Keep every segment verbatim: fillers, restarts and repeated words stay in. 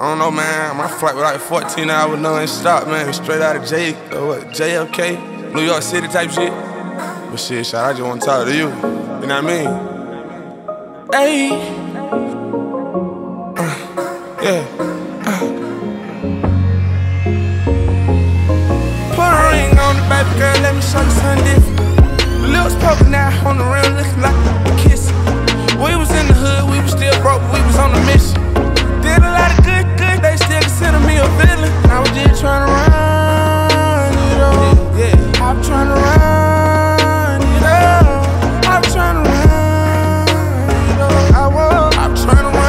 I don't know, man. My flight was like fourteen hours non-stop, man. Straight out of J, uh, what, J F K, New York City type shit. But shit, shot, I just want to talk to you. You know what I mean? Hey. Uh, yeah. Uh. Put a ring on the baby girl, let me show you something different. Lips poking out on the rim, looking like a kiss. We was in the hood, we was still broke, but we was on a mission. Did a lot of good, good, they still consider me a villain. I was just trying to run it up. Yeah, I was trying to run it up. I was trying to run it up. I was, I was trying to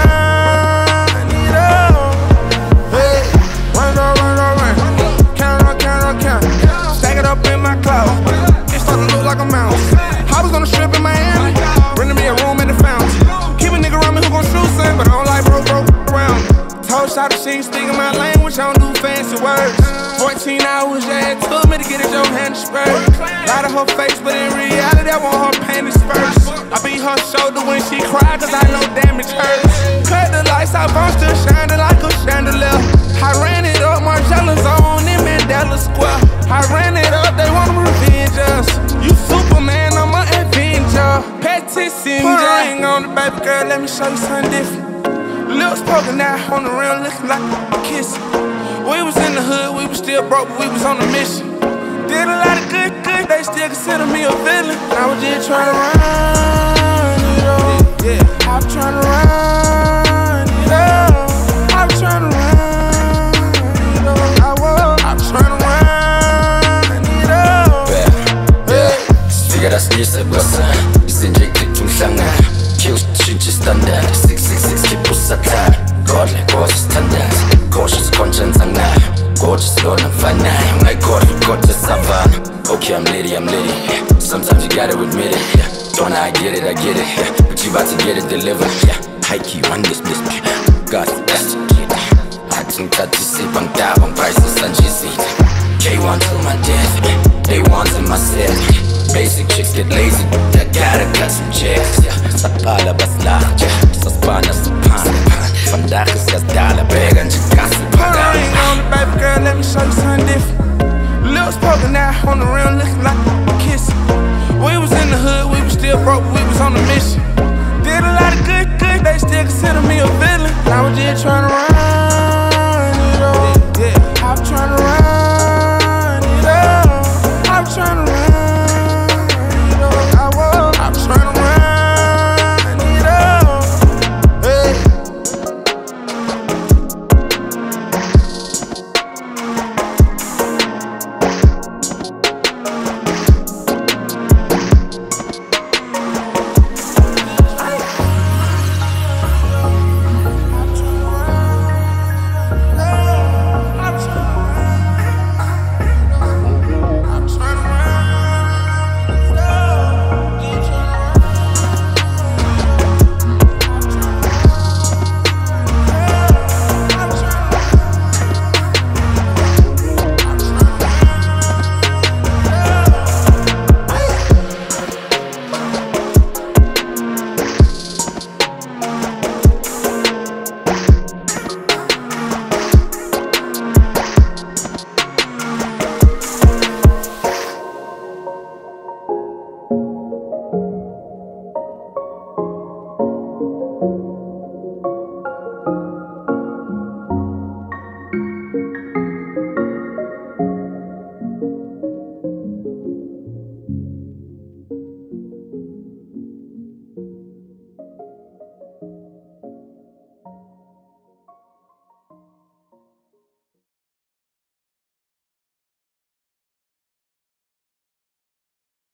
run it up. Hey, run, run, run, run, run. Count, run, count, run, count. Stack it up in my closet. It started to look like a mouse. I was on the strip in Miami, renting me a room at the fountain. Keep a nigga around me who gon' shoot something, but I don't like broke, broke around. Told shot that she ain't speaking my language, I don't do fancy words. fourteen hours, yeah, it took me to get it your hand spurred. Lie to her face, but in reality, I want her panties first. I beat her shoulder when she cried, cause I know damage hurts. Cut the lights out, I'm still shining like a chandelier. I ran it up, Margiela Zone in Mandela Square. I ran it up, they wanna revenge us. You Superman, I'm an Avenger. Petty Singer. Put a ring on the baby girl, let me show you something different. Lips poking out on the rim, looking like a kiss. We was in the hood, we was still broke, but we was on a mission. Did a lot of good, good, they still consider me a villain. I was just trying to run it up. Yeah, I was trying to run it up. I was trying to run it up. I was, I was trying to run it up. Yeah, stiga das nächste Wasser. Sind wirklich zum Schlange. Kills 진짜 standard. six six six 기포 사타. Godly, gorgeous standard. Cautious conscience and now. Gorgeous Lord and fine now. My God, we got the savannah. Okay, I'm litty, I'm litty. Sometimes you gotta admit it. Yeah. Don't I get it, I get it. Yeah. But you about to get it delivered. Yeah. High key, one this, this. God, that's the kid. I think that you see bang da bang prices and G C. K one till my death. A one's in my set. Basic chicks get lazy, I gotta cut some checks. Sapala bas lacht, saspana sapana. Vandaag is jas dollar bag and just got some put a ring on the baby girl, let me show you something different. Lips poking out on the rim, looking like a kiss. We was in the hood, we was still broke, but we was on a mission. Did a lot of good, good, they still consider me a villain. I was just trying to run it up. Yeah, I was trying to run